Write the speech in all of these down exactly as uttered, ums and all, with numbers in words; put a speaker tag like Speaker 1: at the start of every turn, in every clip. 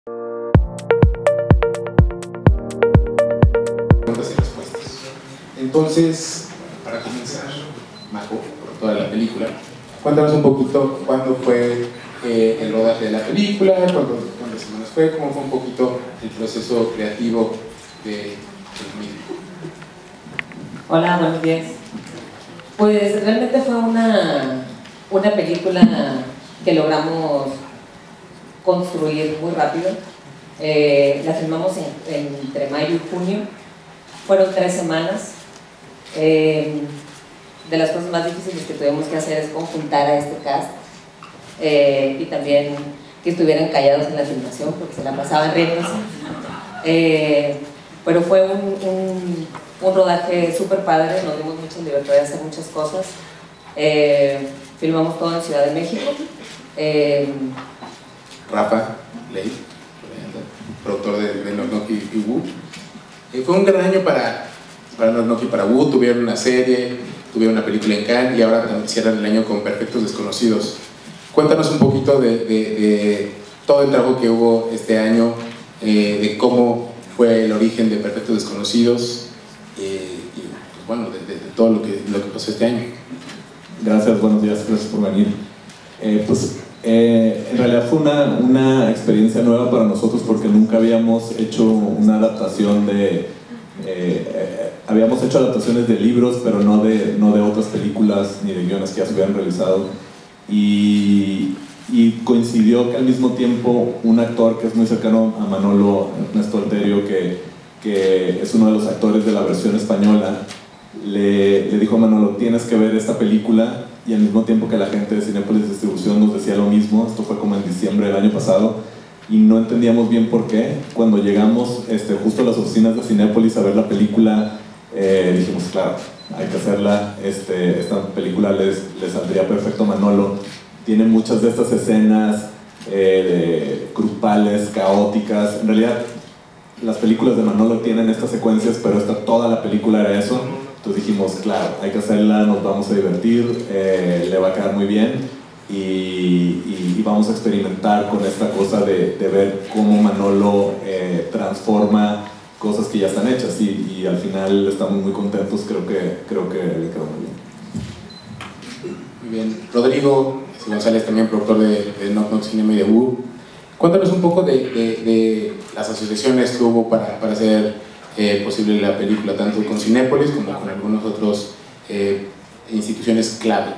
Speaker 1: Preguntas y respuestas. Entonces, para comenzar, Majo, por toda la película, cuéntanos un poquito cuándo fue eh, el rodaje de la película, cuándo, cuántas semanas fue, cómo fue un poquito el proceso creativo de, del mismo.
Speaker 2: Hola, buenos días. Pues realmente fue una, una película que logramos construir muy rápido. Eh, la filmamos en, en, entre mayo y junio. Fueron tres semanas. Eh, de las cosas más difíciles que tuvimos que hacer es conjuntar a este cast eh, y también que estuvieran callados en la filmación porque se la pasaban riéndose. Eh, pero fue un, un, un rodaje súper padre, nos dimos mucha libertad de hacer muchas cosas. Eh, filmamos todo en Ciudad de México. Eh,
Speaker 1: Rafa Ley, productor de, de Knock Knock y, y Woo. Eh, fue un gran año para, para Knock Knock y para Woo. Tuvieron una serie, tuvieron una película en Cannes y ahora cierran el año con Perfectos Desconocidos. Cuéntanos un poquito de, de, de todo el trabajo que hubo este año, eh, de cómo fue el origen de Perfectos Desconocidos eh, y pues, bueno, de, de, de todo lo que, lo que pasó este año.
Speaker 3: Gracias, buenos días, gracias por venir. Eh, pues eh, en realidad fue una, una experiencia nueva para nosotros porque nunca habíamos hecho una adaptación de... Eh, eh, habíamos hecho adaptaciones de libros, pero no de, no de otras películas ni de guiones que ya se hubieran realizado. Y, y coincidió que al mismo tiempo un actor que es muy cercano a Manolo, Ernesto Alterio, que, que es uno de los actores de la versión española, le, le dijo a Manolo, tienes que ver esta película, y al mismo tiempo que la gente de Cinépolis Distribución nos decía lo mismo. Esto fue como en diciembre del año pasado y no entendíamos bien por qué. Cuando llegamos este, justo a las oficinas de Cinépolis a ver la película, eh, dijimos, claro, hay que hacerla, este, esta película les, les saldría perfecto a Manolo. Tiene muchas de estas escenas eh, de, grupales, caóticas. En realidad las películas de Manolo tienen estas secuencias, pero esta, toda la película era eso. Entonces dijimos, claro, hay que hacerla, nos vamos a divertir, eh, le va a quedar muy bien y, y, y vamos a experimentar con esta cosa de, de ver cómo Manolo eh, transforma cosas que ya están hechas y, y al final estamos muy contentos, creo que, creo que le quedó muy bien.
Speaker 1: Muy bien. Rodrigo González, también productor de, de Knock Knock Cinema y de Woo. Cuéntanos un poco de, de, de las asociaciones que hubo para, para hacer Eh, posible la película, tanto con Cinépolis como con algunas otras eh, instituciones clave.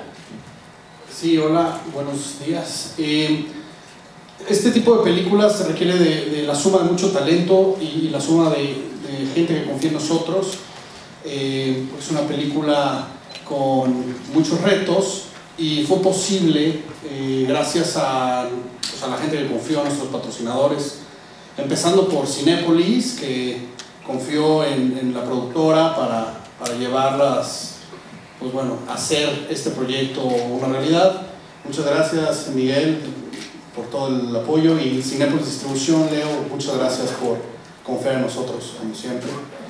Speaker 4: Sí, hola, buenos días. Eh, este tipo de películas se requiere de, de la suma de mucho talento y, y la suma de, de gente que confía en nosotros. Eh, es una película con muchos retos y fue posible eh, gracias a, pues a la gente que confió, a nuestros patrocinadores, empezando por Cinépolis, que confió en, en la productora para, para llevarlas, pues bueno, hacer este proyecto una realidad. Muchas gracias, Miguel, por todo el apoyo, y Cinépolis Distribución, Leo, muchas gracias por confiar en nosotros, como siempre.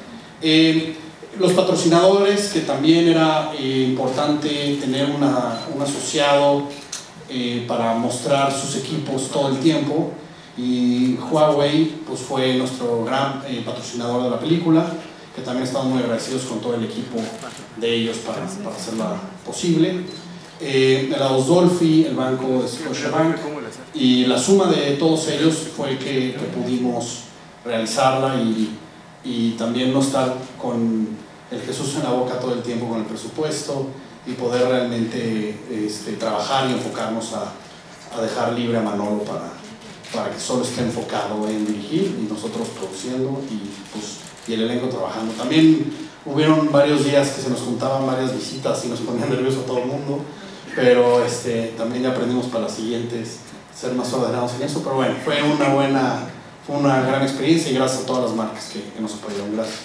Speaker 4: Eh, los patrocinadores, que también era eh, importante tener una, un asociado eh, para mostrar sus equipos todo el tiempo. Y Huawei pues fue nuestro gran eh, patrocinador de la película, que también estamos muy agradecidos con todo el equipo de ellos para, para hacerla posible. Eh, el Ausdolfi, el banco de Scotiabank, y la suma de todos ellos fue que, que pudimos realizarla y, y también no estar con el Jesús en la boca todo el tiempo con el presupuesto y poder realmente este, trabajar y enfocarnos a, a dejar libre a Manolo para para que solo esté enfocado en dirigir y nosotros produciendo y, pues, y el elenco trabajando. También hubieron varios días que se nos juntaban varias visitas y nos ponían nervioso a todo el mundo, pero este, también ya aprendimos para las siguientes ser más ordenados en eso, pero bueno, fue una buena, fue una gran experiencia y gracias a todas las marcas que, que nos apoyaron. Gracias.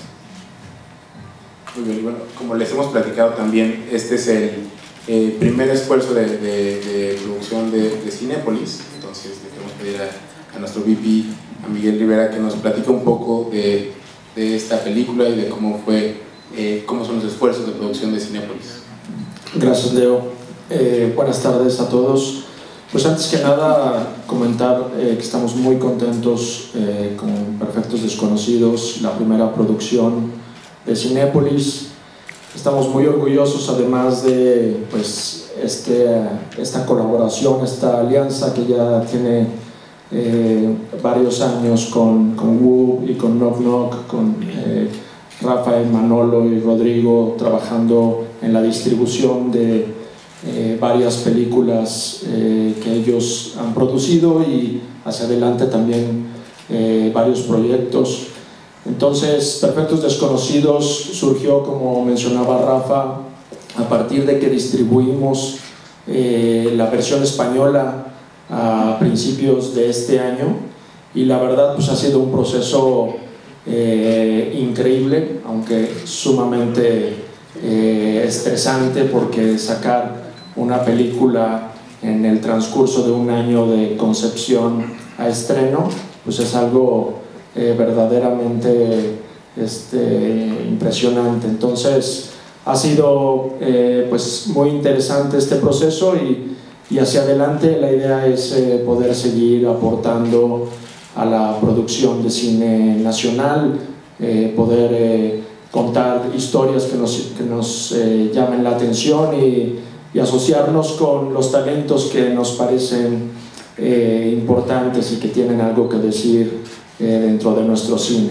Speaker 1: Muy bien, bueno, como les hemos platicado también, este es el eh, primer esfuerzo de, de, de producción de, de Cinépolis. Entonces le queremos pedir a, a nuestro V P, a Miguel Rivera, que nos platique un poco de, de esta película y de cómo fue, eh, cómo son los esfuerzos de producción de Cinépolis.
Speaker 5: Gracias, Leo. Eh, buenas tardes a todos. Pues antes que nada comentar eh, que estamos muy contentos eh, con Perfectos Desconocidos, la primera producción de Cinépolis. Estamos muy orgullosos además de pues, este, esta colaboración, esta alianza que ya tiene eh, varios años con, con Wu y con Knock Knock, con eh, Rafael, Manolo y Rodrigo trabajando en la distribución de Eh, varias películas eh, que ellos han producido y hacia adelante también eh, varios proyectos. Entonces, Perfectos Desconocidos surgió, como mencionaba Rafa, a partir de que distribuimos eh, la versión española a principios de este año, y la verdad pues ha sido un proceso eh, increíble, aunque sumamente eh, estresante, porque sacar una película en el transcurso de un año de concepción a estreno, pues es algo eh, verdaderamente este, impresionante. Entonces ha sido eh, pues muy interesante este proceso, y, y hacia adelante la idea es eh, poder seguir aportando a la producción de cine nacional, eh, poder eh, contar historias que nos, que nos eh, llamen la atención y y asociarnos con los talentos que nos parecen eh, importantes y que tienen algo que decir eh, dentro de nuestro cine.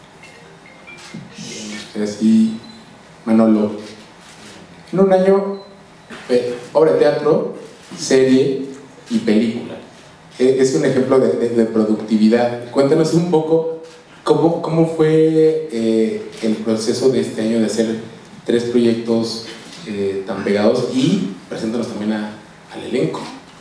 Speaker 1: Así, Manolo, en un año, eh, obra de teatro, serie y película. Eh, es un ejemplo de, de, de productividad. Cuéntanos un poco cómo, cómo fue eh, el proceso de este año de hacer tres proyectos Eh, tan pegados, y preséntanos también a, al elenco.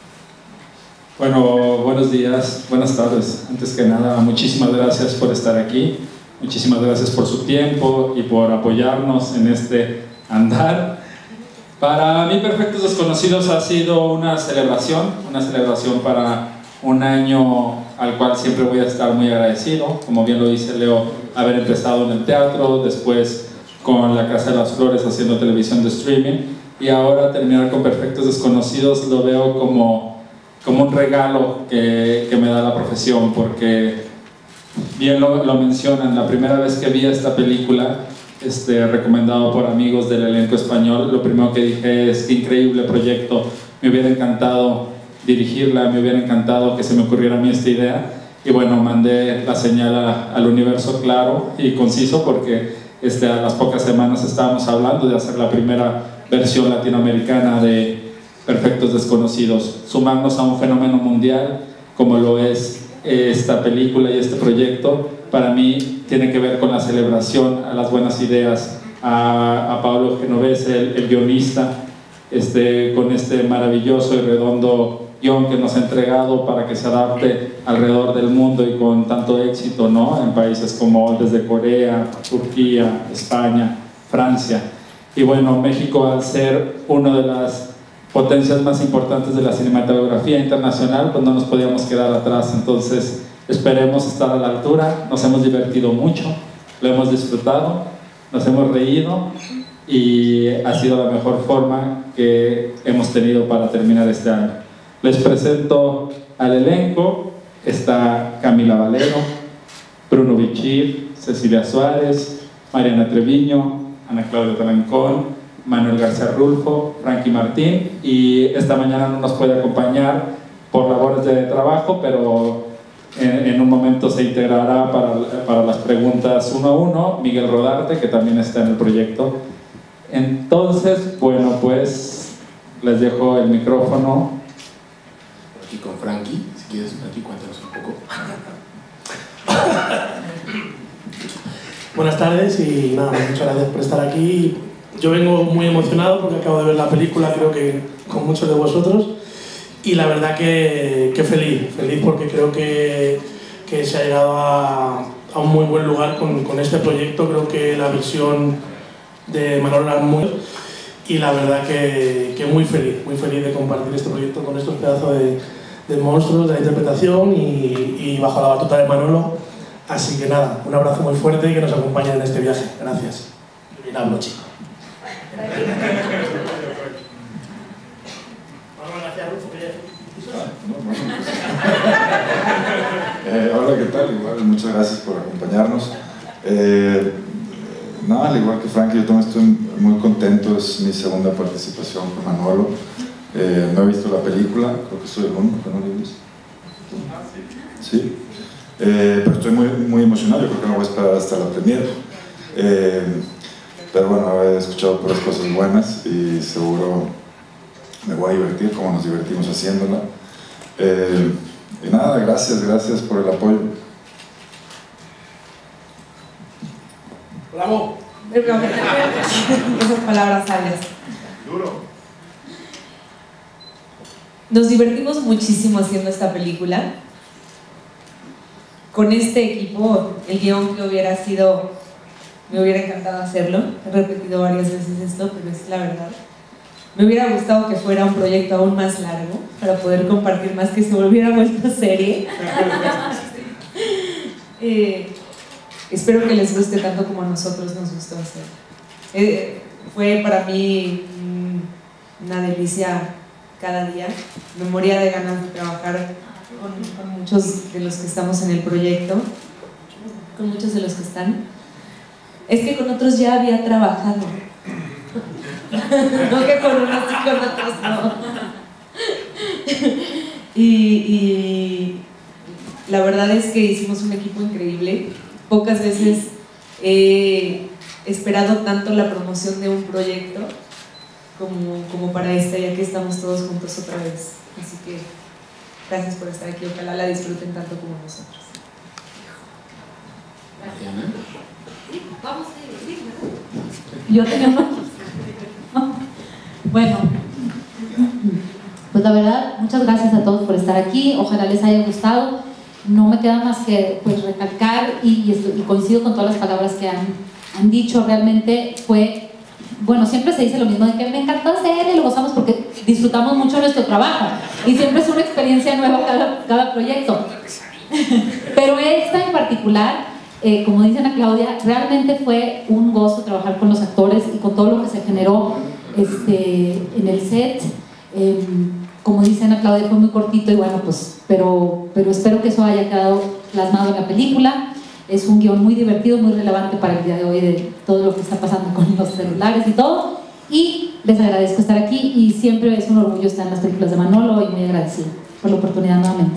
Speaker 6: Bueno, buenos días, buenas tardes. Antes que nada, muchísimas gracias por estar aquí, muchísimas gracias por su tiempo y por apoyarnos en este andar. Para mí, Perfectos Desconocidos ha sido una celebración, una celebración para un año al cual siempre voy a estar muy agradecido. Como bien lo dice Leo, haber empezado en el teatro, después con La Casa de las Flores haciendo televisión de streaming, y ahora terminar con Perfectos Desconocidos lo veo como, como un regalo que, que me da la profesión, porque bien lo, lo mencionan, la primera vez que vi esta película, este, recomendado por amigos del elenco español, lo primero que dije es: qué increíble proyecto, me hubiera encantado dirigirla, me hubiera encantado que se me ocurriera a mí esta idea. Y bueno, mandé la señal a, al universo claro y conciso, porque Este, a las pocas semanas estábamos hablando de hacer la primera versión latinoamericana de Perfectos Desconocidos, sumarnos a un fenómeno mundial como lo es esta película y este proyecto. Para mí tiene que ver con la celebración a las buenas ideas, a, a Pablo Genovese, el, el guionista, este, con este maravilloso y redondo guión que nos ha entregado para que se adapte alrededor del mundo y con tanto éxito, ¿no? En países como desde Corea, Turquía, España, Francia. Y bueno, México, al ser una de las potencias más importantes de la cinematografía internacional, pues no nos podíamos quedar atrás. Entonces esperemos estar a la altura. Nos hemos divertido mucho, lo hemos disfrutado, nos hemos reído, y ha sido la mejor forma que hemos tenido para terminar este año. Les presento al elenco. Está Camila Valero, Bruno Bichir, Cecilia Suárez, Mariana Treviño, Ana Claudia Talancón, Manuel García Rulfo, Frankie Martín, y esta mañana no nos puede acompañar por labores de trabajo, pero en, en un momento se integrará para, para las preguntas uno a uno, Miguel Rodarte, que también está en el proyecto. Entonces, bueno, pues les dejo el micrófono.
Speaker 1: Aquí con Frankie, si quieres, Frankie, cuéntanos un poco.
Speaker 7: Buenas tardes y nada, muchas gracias por estar aquí. Yo vengo muy emocionado porque acabo de ver la película, creo que con muchos de vosotros, y la verdad que, que feliz, feliz porque creo que, que se ha llegado a, a un muy buen lugar con, con este proyecto. Creo que la visión de Manolo era muy... y la verdad que, que muy feliz, muy feliz de compartir este proyecto con estos pedazos de, de monstruos de la interpretación y, y bajo la batuta de Manolo. Así que nada, un abrazo muy fuerte y que nos acompañen en este viaje. Gracias. Y bien hablo, chico. Manuel García Rulfo, que
Speaker 8: Eh, hola, ¿qué tal? Igual, muchas gracias por acompañarnos. Eh, no, al igual que Frank, yo también estoy muy contento, es mi segunda participación con Manolo. Eh, no he visto la película, creo que soy el único que no la he visto. Sí, eh, pero estoy muy, muy emocionado, yo creo que no voy a esperar hasta la premiere. Eh, pero bueno, he escuchado puras cosas buenas y seguro me voy a divertir como nos divertimos haciéndola. Eh, y nada, gracias, gracias por el apoyo.
Speaker 7: ¡Bravo!
Speaker 9: Esas palabras sabias.
Speaker 8: Duro.
Speaker 9: Nos divertimos muchísimo haciendo esta película. Con este equipo, el guión que hubiera sido, me hubiera encantado hacerlo. He repetido varias veces esto, pero es la verdad. Me hubiera gustado que fuera un proyecto aún más largo, para poder compartir más, que se volviera vuelta serie. eh, espero que les guste tanto como a nosotros nos gustó hacer. Eh, fue para mí mm, una delicia cada día. Me moría de ganas de trabajar con, con muchos de los que estamos en el proyecto, con muchos de los que están. Es que con otros ya había trabajado. No que con unos y con otros no. y, y la verdad es que hicimos un equipo increíble. Pocas veces he esperado tanto la promoción de un proyecto como, como para esta, ya que estamos todos juntos otra vez. Así que gracias por estar aquí, ojalá la disfruten tanto como nosotros.
Speaker 2: Gracias. Vamos a ir,
Speaker 10: Yo tenía uno. Bueno, pues la verdad, muchas gracias a todos por estar aquí, ojalá les haya gustado. No me queda más que pues recalcar y, y, esto, y coincido con todas las palabras que han, han dicho. Realmente fue, bueno, siempre se dice lo mismo, de que me encantó hacer y lo gozamos porque disfrutamos mucho nuestro trabajo y siempre es una experiencia nueva cada, cada proyecto. Pero esta en particular, eh, como dice Ana Claudia, realmente fue un gozo trabajar con los actores y con todo lo que se generó este, en el set. Eh, como dice Ana Claudia, fue muy cortito y bueno, pues, pero, pero espero que eso haya quedado plasmado en la película. Es un guión muy divertido, muy relevante para el día de hoy, de todo lo que está pasando con los celulares y todo. Y les agradezco estar aquí y siempre es un orgullo estar en las películas de Manolo y muy agradecida por la oportunidad nuevamente.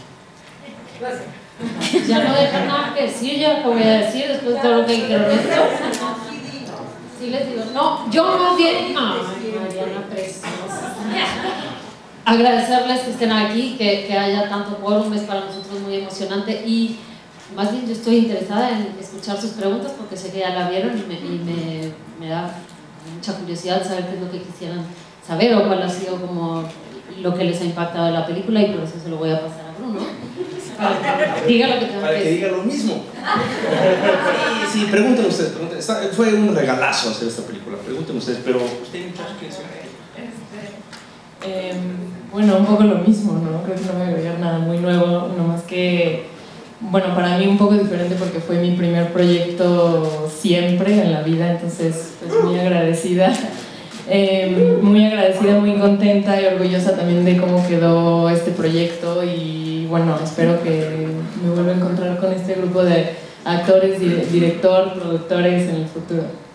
Speaker 2: Ya no dejan nada que decir, yo lo voy a decir después de todo lo que dijeron esto. Sí les digo, no, yo más bien, no, Mariana, preciosa. Agradecerles que estén aquí, que, que haya tanto quórum, es para nosotros muy emocionante y más bien yo estoy interesada en escuchar sus preguntas porque sé que ya la vieron y me, y me, me da mucha curiosidad saber qué es lo que quisieran saber o cuál ha sido como lo que les ha impactado de la película y por eso se lo voy a pasar a Bruno. Para que diga lo que tengo
Speaker 11: Para
Speaker 2: que
Speaker 11: que
Speaker 2: decir.
Speaker 11: diga lo mismo. Sí, sí, pregúntenle ustedes. Pregúntenle. Está, fue un regalazo hacer esta película. Pregúntenle ustedes, pero usted muchachos que decir.
Speaker 12: Eh, bueno, un poco lo mismo, ¿no? Creo que no voy a agregar nada muy nuevo, nomás que, bueno, para mí un poco diferente porque fue mi primer proyecto siempre en la vida, entonces pues muy agradecida. Eh, muy agradecida, muy contenta y orgullosa también de cómo quedó este proyecto y bueno, espero que me vuelva a encontrar con este grupo de actores, director, productores en el futuro.